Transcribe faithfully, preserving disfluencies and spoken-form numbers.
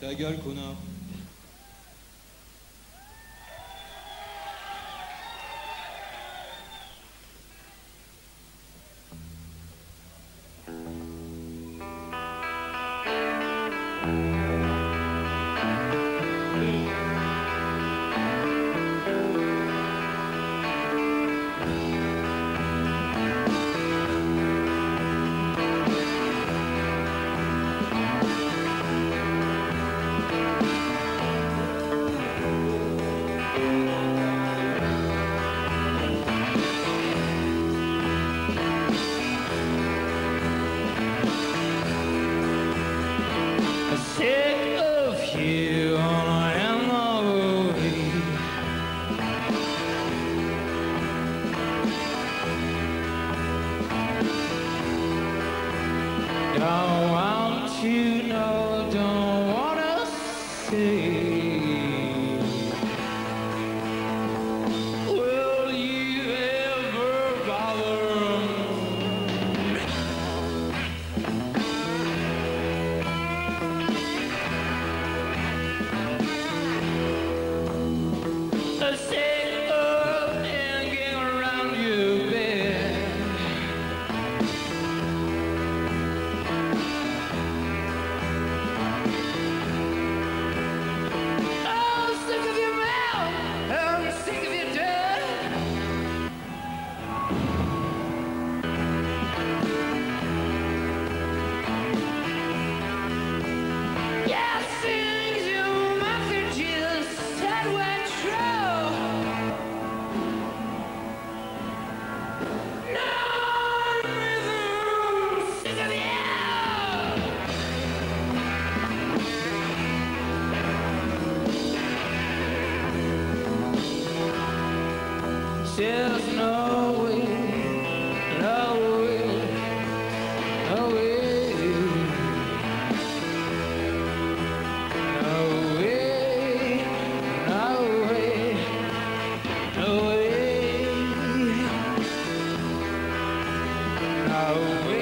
Ta gueule, connard. Sick of you on M O V. Don't want to know, don't wanna see. Will you ever bother me? Sick of hanging around your bed. I'm sick of your mouth, I'm sick of your dirt. Yeah, things your messages said were true. No, I'm sick of you. There's no way, no way, no way, no way, no way, no way, no way.